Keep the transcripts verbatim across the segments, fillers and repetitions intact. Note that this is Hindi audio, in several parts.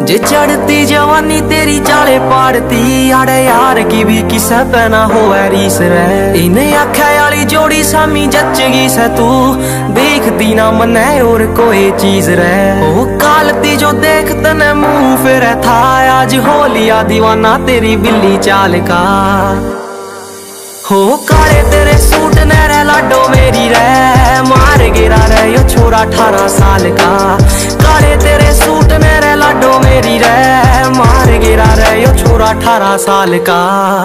जे चढ़ती जवानी तेरी चाले पाड़ती, आड़े यार की भी किसे पहना हो रीस रे। इन्हें आख्या वाली जोड़ी सामी जचगी से तू, देखती ना मने और कोई चीज रे। ओ कालती जो देख तने मुंह फिर था, आज हो लिया दीवाना तेरी बिल्ली चाल का। हो काले तेरे सूट ने रे लाडो मेरी रे, मार गिरा रे यो छोरा अठारह साल का। काले तेरे सूट ने रे लाडो मेरी रे, मार गिरा रे यो छोरा अठारह साल का।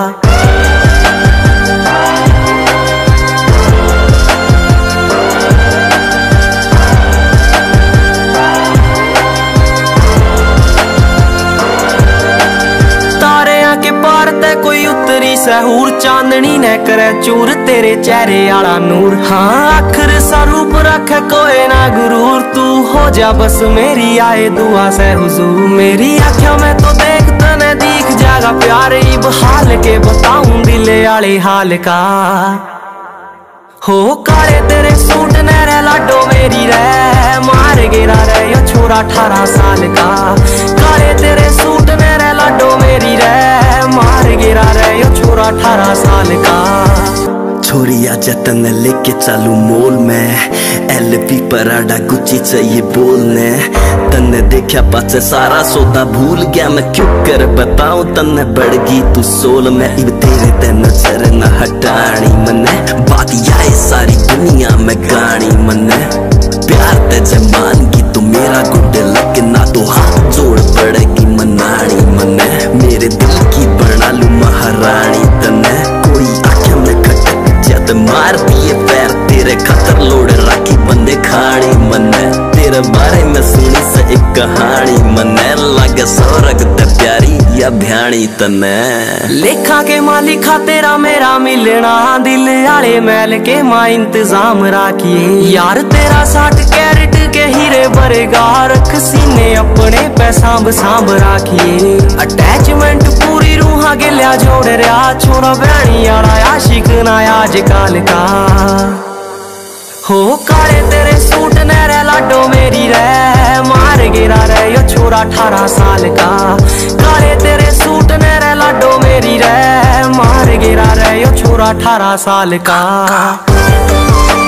के पार ते कोई उतरी सहूर, चांदनी ने करे चूर तेरे चेहरे आला नूर। हाँ आखिर सा रूप रखे कोई ना गुरूर, तू हो जा बस मेरी आए दुआ से हुजूर। मेरी आँखों में तो देख तने दिख जागा प्यार, इब हाल के बताऊं दिल आले हाल का। हो काले तेरे सूट ने रे लाडो मेरी रे, मार गिरा रे यो छोरा अठारह साल का। काले तेरे सूट ने रे लाडो मेरी रे, मार गिरा रे यो छोरा अठारह साल का। छोरिया जतन लेके चालू मोल में, एलपी पराडा गुच्ची चाहिए बोलने। तन्ने देखा पाचे सारा सौदा भूल गया मैं, क्यों कर बताऊं तन्ने बढ़गी तू सोल में। इब तेरे ते नजर न हटानी मने, बात आए सारी दुनिया में गानी मने। प्यार ते जमान की तू मेरा गुड लक ना, तो हाथ जोड़ पड़ेगी मनानी मने। मेरे दिल की बना लू महारानी तन्ने, कोई आँखें में खटक जद मार दिए पैर तेरे खतर लोड राखी बंदे खानी मने। तेरे बारे में सुनी से एक कहानी मने, लगे सौरग ते प्यारी या भ्याणी तने। लेखा के मालिका तेरा मेरा मिलना, दिल आले मैल के मां इंतजाम राखिए। यार तेरा साठ कैरेट के हीरे बरेगा, रख सीने अपने पे सांभ सांभ राखिए। अटैचमेंट पूरी रूहा गिल्या जोड़ रहा, छोरा भैनी आला आशिक ना आजकल का। हो काले तेरे सूट ने रे लाडो मेरी रे, मार गिरा रे यो छोरा अठारह साल का। काले तेरे सूट ने रे लाडो मेरी रे, मार गिरा रे यो छोरा अठारह साल का।